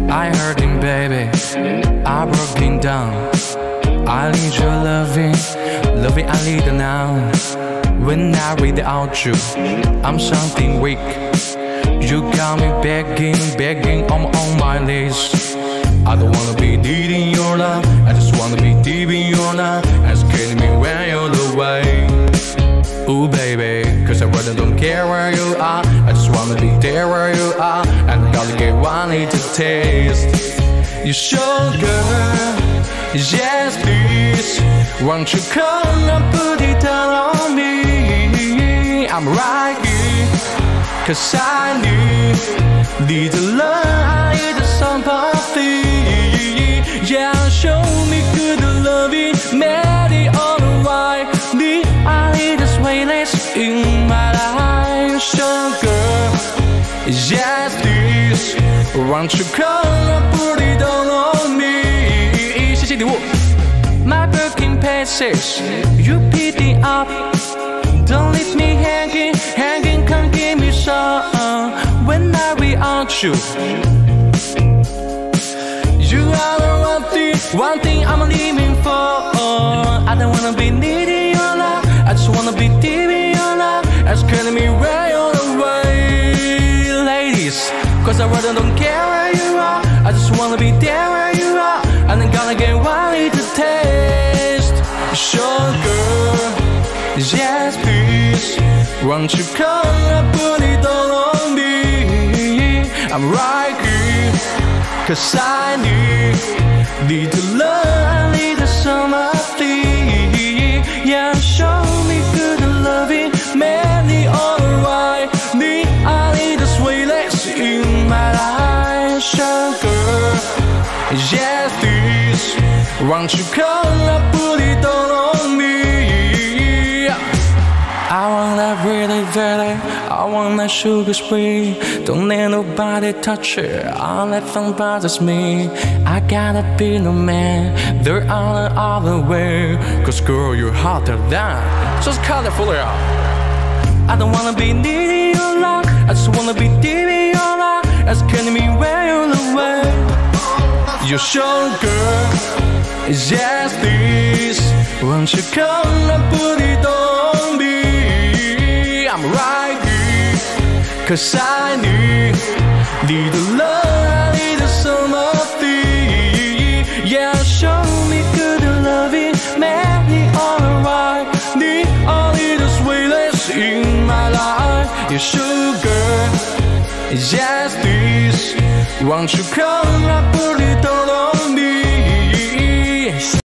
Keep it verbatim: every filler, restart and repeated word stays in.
I hurting, baby. I'm broken down. I need your loving, loving I need it now. When I read out you, I'm something weak. You got me begging, begging on, on my list. I don't wanna be needing your love, I just wanna be deep in your love. Asking me when you're away. Ooh baby, cause I really don't care where you are. I just wanna be there where you are. And I gotta get what I need to taste. You sugar, yes please. Won't you come and put it down on me? I'm right here, cause I need, need the love, I need the sympathy. Yeah, show me good loving, made it all right. The I need this wayless in my life. Sugar, yes please. Won't you come and put it down on me? C C D My broken pieces, you pick it up. Don't leave me hanging, hanging, come give me some. When I without you, you are the one thing, one thing I'm living for. I don't wanna be needing your love, I just wanna be deep in your love. Asking me where you're away, ladies. Cause I really don't care where you are, I just wanna be there where you are. And I'm gonna get what I need to taste. Sugar, yes please. Won't you come and put it all on me? I'm right here, cause I need, need the love, I need the sympathy. Yeah, show me good loving, many alright. Need, I need a sweetness in my life. Sugar, yes please. Won't you come and put it all on me? I want that really very, I want that sugar sweet. Don't let nobody touch it, all that fun bothers me. I gotta be no man, there are no other way. Cause girl, you're hotter than, just colorful out. I don't wanna be needing your love, I just wanna be deep in your love. Asking me where you're away. You're sugar, yes please. Won't you come and put it on me? I'm right here, cause I need, need the love, I need the sympathy. Yeah, show me good loving, make me alright. Need all the sweetness in my life. You sugar, yes please. Won't you come and put it